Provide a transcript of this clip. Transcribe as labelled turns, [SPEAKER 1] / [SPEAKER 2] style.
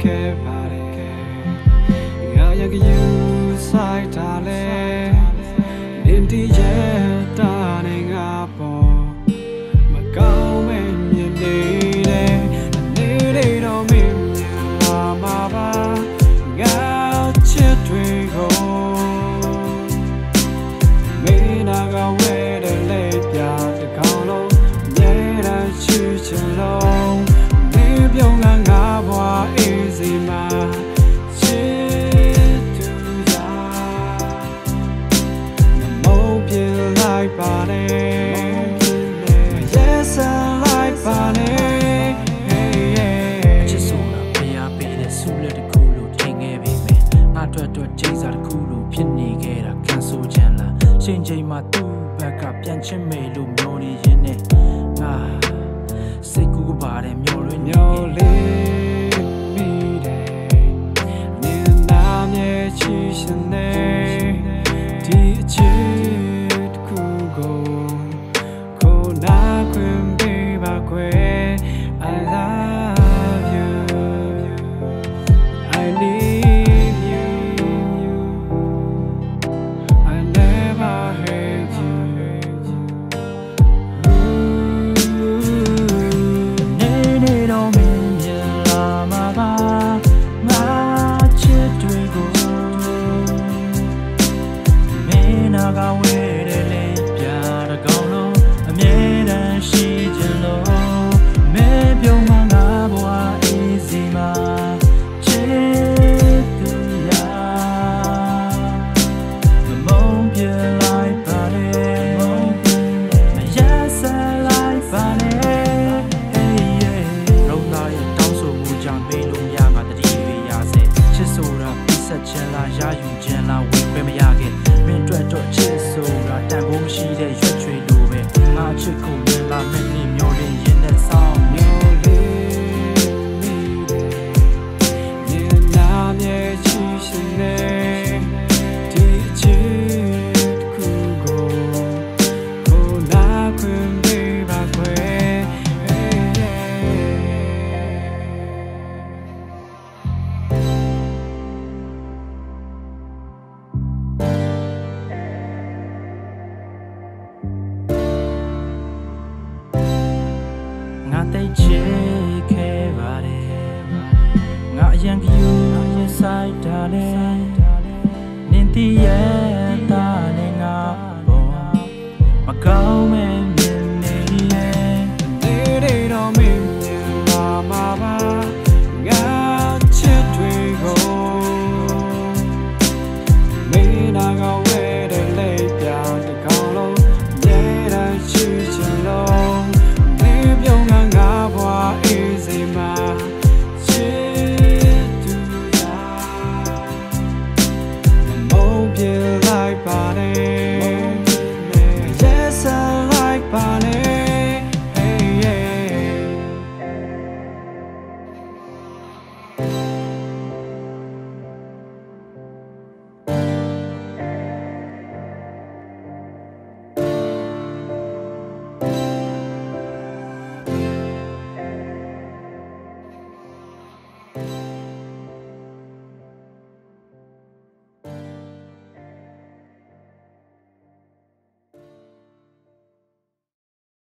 [SPEAKER 1] ချိန်မှာသူ့ဘက်ကပြန်ချင်မေလို့မျောနေရင်နဲ့ငါစိတ်ကူးပါတယ်မျောလွင်မျောလေးမိတယ်နင်းနာမြဲချီရှင်နေဒီအချစ်တစ်ခုကိုကိုနာခွင့်ပေးပါခွေ I love you I need you I never hate youနေတော့မင်းမြင်လာမှာပါငါချစ်တွေကိုမင်းနာကဝဲတယ်လေပြတကောင်းလုံးအမြဲတမ်းရှိချင်လို့မင်းပြုံးမငါဘဝအေးစီမှာချစ်သူရာမမုန်းပြလိုက်ပါနဲ့မရဆက်လိုက်ပါနဲ့ရုံးသားရဲ့တောင်းဆိုမှုကြောင့်မေးလို့ရမှာတတိတွေရစေချစ်ဆိုတာပြစ်ဆက်ချင်လားရယူချင်လားဝင်ခွင့်မရခဲ့မင်းတွေ့တော့ချစ်ဆိုတာတန်ဖိုးမရှိတဲ့ရွှေချွေလိုပဲငါချစ်ကိုမြင်လာမင်းနဲ့မျောနေရင်နဲ့ဆောင်မျောလေးမိတယ်မြင်လာမြဲချီရှင်နေဒီချစ်တစ်ခုကိုကိုနာခွင့်ပေးပါခွေငါတိတ်ချစ်ခဲ့ပါတယ်ငါအရင်ကယူရင်ဆိုင်တာလေနင်တည်ရဲ့တာနဲ့ငါပေါ်မကောင်းမဲ့